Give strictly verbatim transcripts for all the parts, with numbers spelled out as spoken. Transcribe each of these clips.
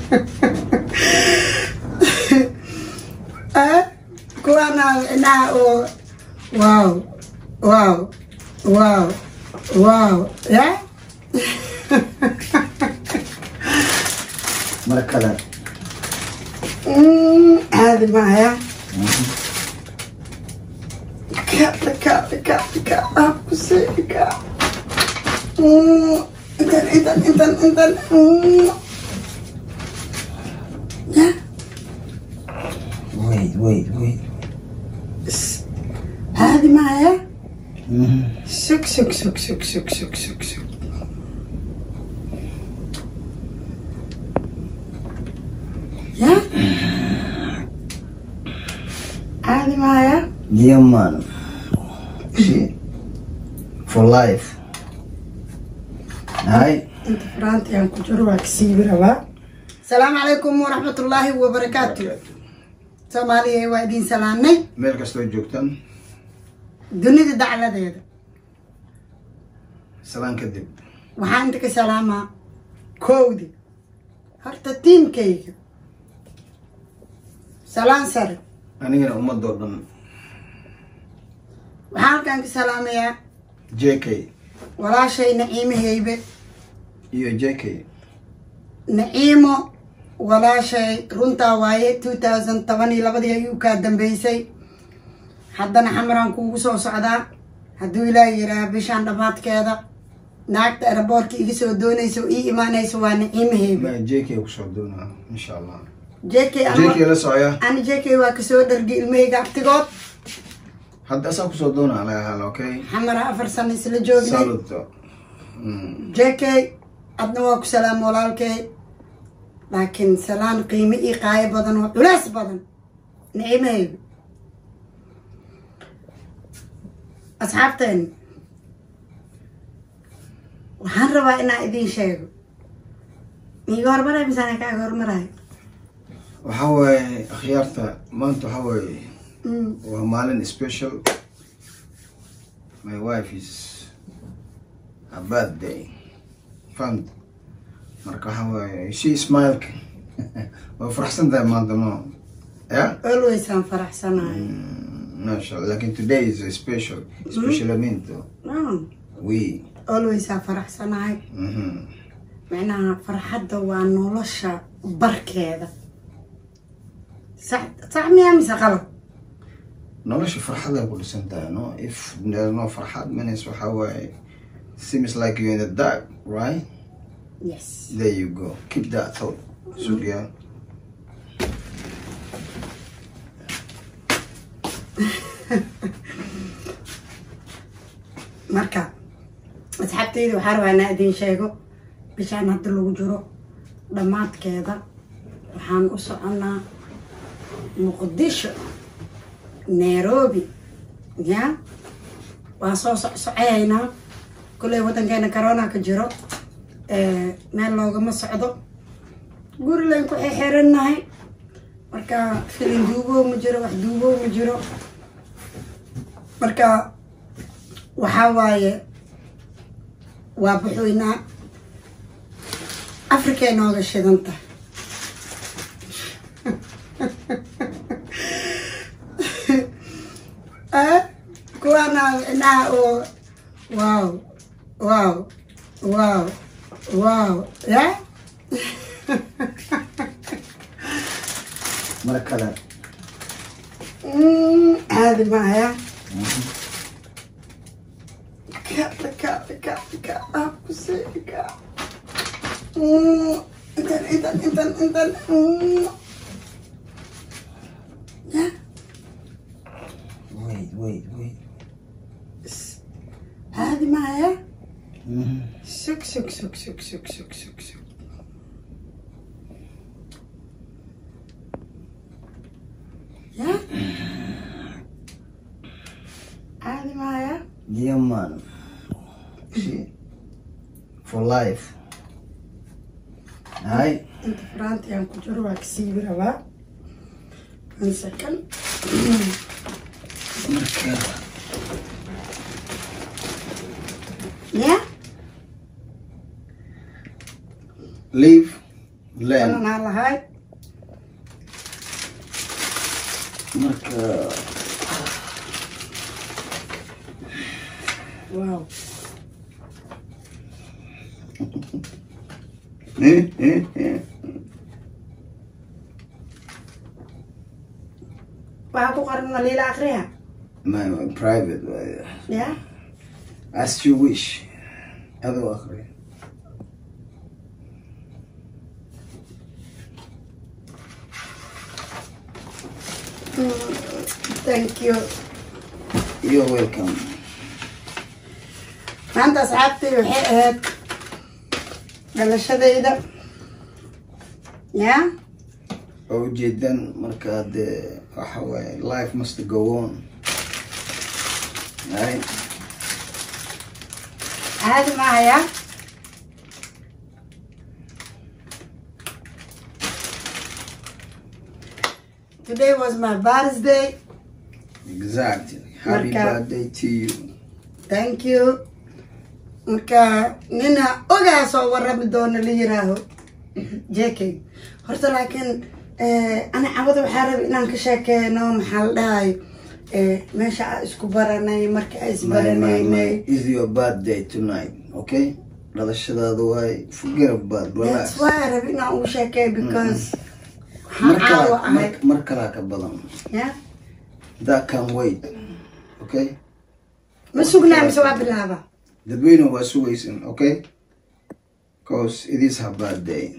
eh kuwana na o wow wow wow wow yeah مركلة امم هذه معايا كا كا كا كا ابسي كا امم انت انت انت انت يا wait wait wait هذه معايا سك سك سك سك سك سك سك سك يا هذه معايا yeah man shit for life هاي انت فرانتي عن كجروك سيبرا. السلام عليكم ورحمة الله وبركاته. سومالي وادين سلامني meel kastoo joogtaan dunida dacladeeda salaan kadib waxaan inta ka salaamaa koowdi horta tiimkayga salaan sare anigana ummadoo dhan waxaan halkaan ka salaamayaa J K walaashay Naciimo Heybe iyo J K Naciimo walaashay runtaa waaye two thousand toban iyo labadii ayuu ka dambeysay haddana xamaran kuugu soo socdaa hadduu ilaahay yiraaha bishaan dhamaadkeeda naagta airportka iga soo doonayso ii imaanayso waa Naciimo Heybe J K ku soo doonaa insha Allah J K J K la socya ani J K waa ka soo dhargay ilmahayga abtigood hadda asaa ku soo doonaa la hal okay xamara afar sano isla joognay saluto J K adna waa ku salaam walaalkay laakiin salaan qiimo ii qaayo badan oo culays badan Naciimo Heybe asxaabteen waxaan rabaa inaan idiin sheego iiga hormaray misaan kaaga hormaray waxa waaye akhyaarta maanta waxa waaye waa maalin special my wife is a birthday fun marka waxa waaye she smile waa faraxsan tahay maanta no yeah always aan faraxsanahay ما شاء الله لكن today is a special specialmente no we always aan faraxsanahay macnaha farxadda waa nolosha barkeeda sax sax miyaa mise qalad nolosha farxadda ku dhisan tahay no if there's no farxad means waxa waaye seems like you're in the dark right yes there you go keep that thought so yeah marka asxaabteyda waxaa rabaa inaan idiin sheego bishaan hadda lagu jiro dhammaadkeeda waxaan u soconaa muqdisho nairobi ya waan soo socsocoyaynaa kulley waddankeena corona ka jiro meel loogama socdo guri layn ku xeexerannahay marka filin duubow ma jiro wax duubow ma jiro marka waxaa waaye waa buxoynaa afrikay nooga shidan tahay eh kuwana inaa oo wow wow wow wow yeah مركلة امم هذه معايا كا كا كا كا ابسي كا امم انت انت انت انت يا wait wait wait هذه معايا سك سك سك سك سك سك سك سك يا هذه معايا yeah man shit for life هاي انت فرانتي عن كجروك سيبرا نسكن مركلة يا live Len. Balan lahayd. Marka. Wow. Eh, eh, eh. Waxaa ku qoran ma liila akhriya? My, my private way. Yeah? As you wish. Adoo akhri. Mm, thank you. You're welcome. Maanta asxaabtay waxay ahayd dhalashadayda. Yeah? oo jeedan marka de waxa way life must go on. Right? عادي معايا. Today was my birthday. Exactly. Happy Marka, birthday to you. Thank you. Marka nina ogaa soo warami doona la yiraaho J K. Horta laakiin eh ana cawada waxaa rabay inaan ka sheekeeno maxaa la dhahay eh meesha aan isku baranay marka ay is baranay. Is your birthday tonight, okay? Dhalashadaada way forget about relax. That's why I rabay inaan ugu sheekeeyo because marka marka la ka badan. Yeah. That can wait. Okay? Ma sugnaa mise waa bilaaba. Dadweyne waa sugaysan, okay? Because it is her birthday.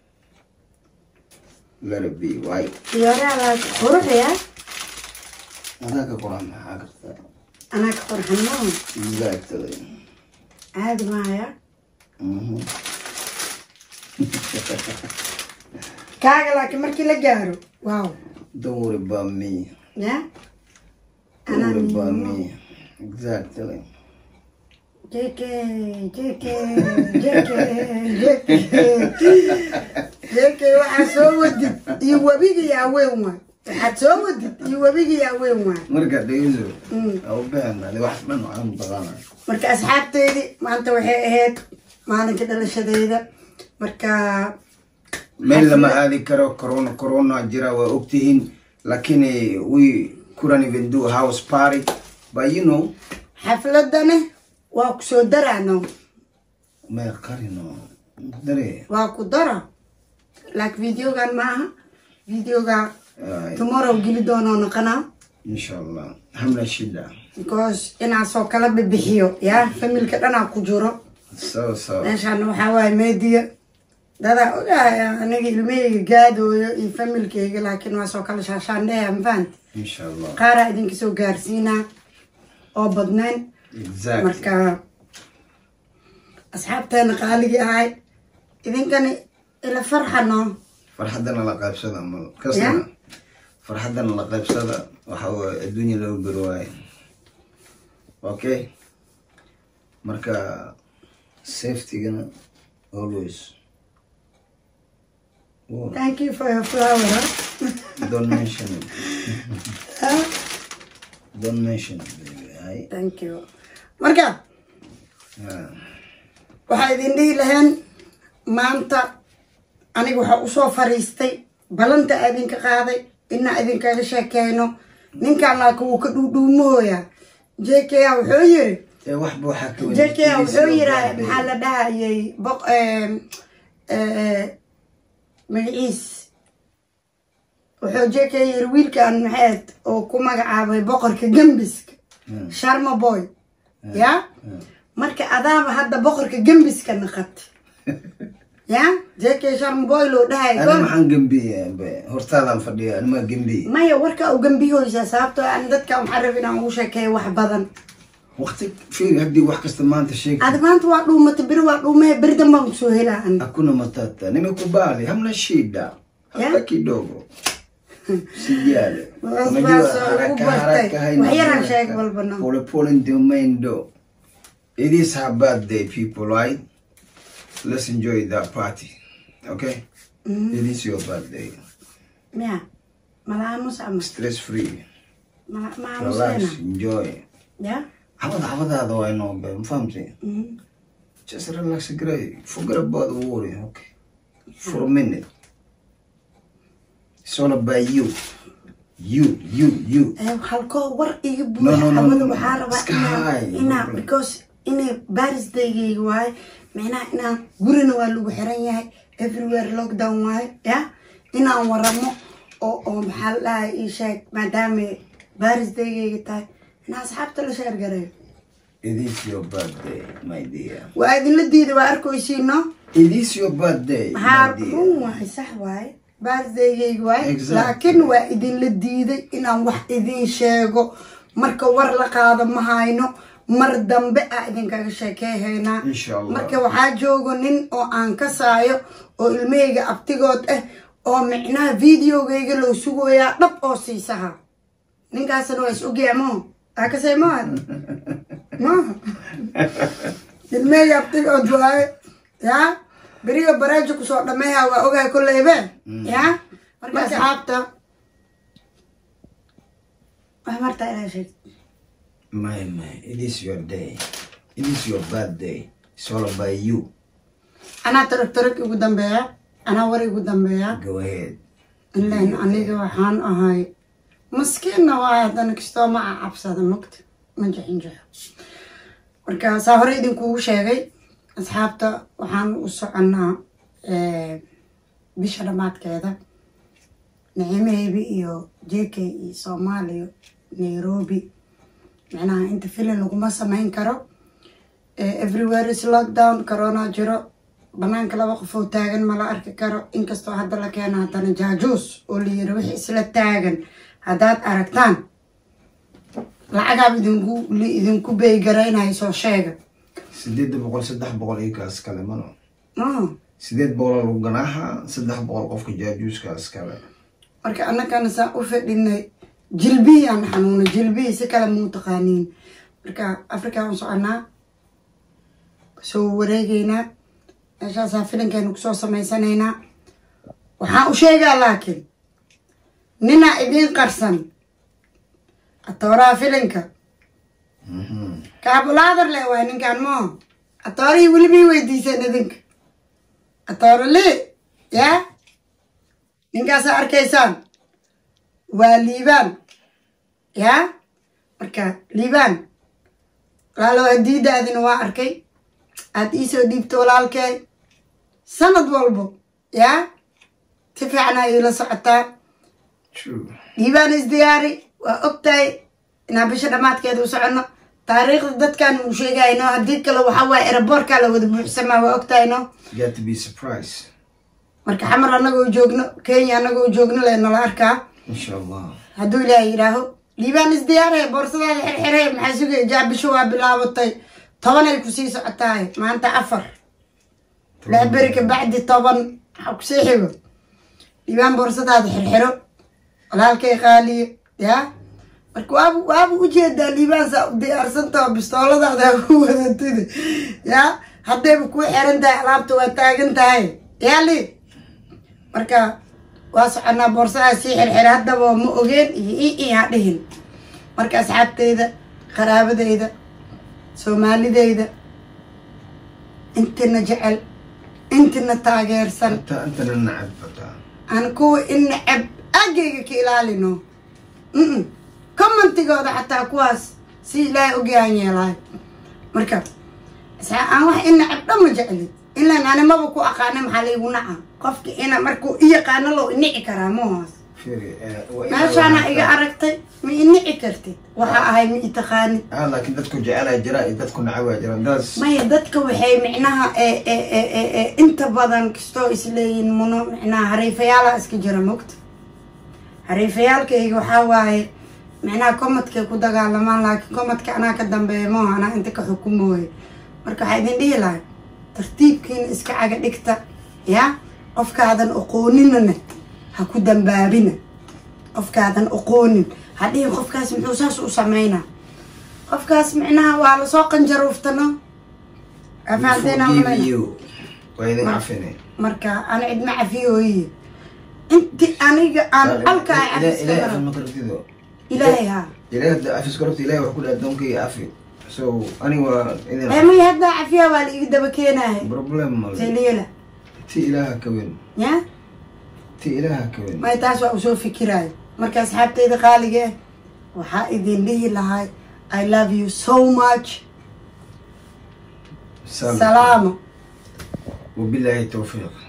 Let it be white. Yara qurux ya. Ana ka qoran maxaa kartaa? Ana ka qorxano. Exactly. Aad maaya. Mhm. Kaaga laakiin markii la gaaro. Wow. Don't worry about me. Yeah? Don't worry about me. Exactly. J K, J K, J K, J K. J K waxaa soo wadid iyo wabiga yaa weyn waay. Waxaad soo wadid iyo wabiga yaa weyn waay. Marka dhayso. Oo baahnaa wax dhan aan badana. Marka asxaabteedii maanta waxay ahayd maalinka dhalashadayda. Marka meel lama aadi karo corona corona jira waa ogtihiin laakiin we couldn't even do a house party but you know xafladane waa ku soo daraano ma qarino dare waa ku dara like videogan maaha videoga tomorrow geli doono noqona inshallah hamla shida because inaa soo kala bibixiyo ya familka dhana ku jiro so so meeshaan waxa waay media dada ogaaya aniga ilmeyga gaadooyo iyo familkeyga laakiin waa soo kala shaashaandheeya mafahant inshallah qaara idinka soo gaarsiinaa oo badnayn exactly marka asxaabteena qaaligii ahay idinkani ila farxano farxadana la qaybsada mal kasna farxadana la qaybsada waxa way adduunyo loo garwaay okay marka safety gana always. Oh. Thank you for your flower. Huh? Don't mention it. Huh? Don't mention it, baby. Right? Thank you. Marka. Yeah. Waxaa idin dhihi lahayn maanta aniga waxaa usoo fariistay balanta idinka qaaday inaa idinkaga sheekeyno ninkaan laakiin wuu ka dhuudhuumooya J K wuxuu yiri wax buu xakay J K wuxuu yiri maxaa la dhahayay boq ee ee magaciis wuxuu J K yiri wiilkaan maxaad oo ku magacaabay boqorka gambiska Sharma boy ya marka adaaba hadda boqorka gambiska naqat ya J K Sharma boy loo dhahay ana maxaan gambiyaa hortaadan fadhiya ana ma gambiy maya warka uu gambiyooysa sababtoo aan dadka waxaan rabaa inaan ugu sheekeeyo wax badan waqti fiir hadii wax kasta maanta sheeg aad maanta waa dhuumata bir waa dhuumay bir dambaan soo helaan akuna matata nimekubali hamna shida hata kidogo sijale unajua haraka haraka haina sheeg walbana pole pole ndio mendo. It is her birthday, people, right? Let's enjoy that party, okay? Mm-hmm. It is your birthday. Yeah, malamus am stress free. Malamus relax, enjoy. Yeah. How about how about that? I know, but family. Mm-hmm. Just relax, great. Forget about the worry, okay? For a minute. It's all about you. You, you, you. halkoo war iga No, buuxa no, no, xamada no. waxaa rabaa Sky. inaa inaa because inay birthday-gayga waaye micnaha inaan gurina waa lagu xiran yahay everywhere lockdown waaye ya inaan waramo oo oo maxaa la dhahay ii sheeg maadaama birthday-gayga tahay inaa asxaabta la sheer gareeyo. It is your birthday, my dear. waa idinla diida waa arkaysiino. It is your birthday, maxaa my dear. run waaye sax waaye birthday-gayga waaye Exactly. laakiin waa idinla diiday inaan wax idin sheego marka war la qaado ma hayno mar dambe aa idinkaga sheekeehaynaa. Inshallah. marka waxaa joogo nin oo aan ka saayo oo ilmahayga abtigood ah oo micnaha videogayga loo sugayaa dhab oo siisaha ninkaasna waa is ogyaa moo aa kasay maa maaha ilmahayga abtigood waaye yaa beriga baraajo kusoo dhameeya waa ogahay kolleybe yaa marka asxaabta wax martaa inaa sheeg My, my, it is your day. It is your birthday. It's all about you. anaa tarag tarag igu dambeeya anaa war igu dambeeya Go ahead. ilaan aniga waxaan ahay maskiinna waa haddana kastoo ma cabsada mogta ma jixin jixo marka saa hore idinkugu sheegay asxaabta waxaan u soconaa bisha dhamaadkeeda Naciimahaybi iyo J K iyo Soomaaliya Nairobi macnaha inta filan laguma samayn karo everywhere is lockdown corona jiro banaanka laba qof oo taagan ma la arki karo inkastoo hadda la keeno haddana jaajuus oo la yiri wixii isla taagan haddaad aragtaan lacagaab idinku idinku beegaraynayo soo sheega sideed boqol saddex boqol iyo kaas kale mano ah sideed boqol lagu ganaaxa saddex boqol qofka jaajuuskaas kale marka annagana saa u fadhinay jilbiyaan xanuuna jilbiyi si kale muu taqaaniin marka afrika aan soconaa soo wareegaynaa meeshaasaa filinkeenu kusoo samaysanaynaa waxaan u sheegaa laakiin ninaa idiin qarsan atooraha filinka kaabulaadar le waay ninkaan moo atoorihii welibii weydiiseen idinka atooro lii yaa ninkaasaa arkaysaan waa liibaan yaa marka liibaan walaalo hadiidaadina waa arkay aad iisoo dhiibto walaalkee sanad walbo yaa si fiicana iila socotaa liibaan isdiyaari waa ogtahay inaan bisha dhamaadkeeda u soconno taariikhda dadkan uu sheegayno haddii kale waxaa waaye eraboorkaa la wada buuxsamaa waa ogtahayno marka xamar annagoo joogno kenya annagoo joogno leenala arkaa insha allah hadduu ilaahay yidhaaho liibaan isdiyaaraya boorsadaada xirxirey maxaa sugaya jaabisho waa bilaabatay tobanay kusii socotaay maanta afar lix beri ka bacdi toban waxaa kusii xigo liibaan boorsadaada xirxiro walaalkay qaaliye yaa marka waabu waabu ujeedaa liibaan saa u diyaarsantao bistooladaada ku wadatida yaa haddayba kuu xiran tahay alaabta waa taagan tahay yaa li marka waa soconaa boorsadaa sii xirxira haddaba ma ogeen iyo i i ha dhihin marka asxaabteyda qaraabadeyda soomaalideyda intina jecel intina taageersan intana nacab aan kuwa in nacab agayga ka ilaalino commentigooda xataa kuwaas si ilaahay ogyahan yeelahay marka aan wax in nacab dhan ma jeclid ilaan animaba ku aqaana maxaa laygu naca qofka ina markuu i yaqaano loo inici karaa moohaas meeshaana iga aragtay ma inici kartid waxa ahay ma i taqaanid laakiin dadku jecelaa jira iyo dadku nacabaa jira maya dadka waxay micnaha inta badan kastoo isleeyihin muno micnaha hariifayaala iska jira mogta hariifayaalkayga waxaa waaye micnaha komadkay ku dagaalamaan laakiin komadka anaa ka dambeeya mooha anaa inta ka xukumooye marka waxaa idin dhihi lahay tartiibkiina iska caga dhigta yaa qofkaadan oqooninana ha ku dambaabina qofkaadan oqoonin hadhihin qofkaas muxuu saas u sameynaa qofkaas micnaha waa lasoo qanjaruuftano marka ana cidma cafiyooye inti aniga aan halkaa ilaahay ha so anyway may hadda cafiya waa la iga daba keenahay problem teliela ti ilaaha ka weyn ya ti ilaaha ka weyn may taas waa usoo fikiraayo marka asxaabteyda qaaliga ah waxaa idin dhihi lahay I love you so much salaam salaamo wabillahi tawfiiq